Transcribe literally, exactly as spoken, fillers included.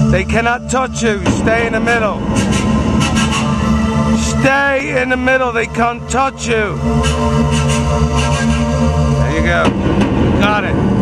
They cannot touch you. Stay in the middle. Stay in the middle. They can't touch you. There you go. Got it.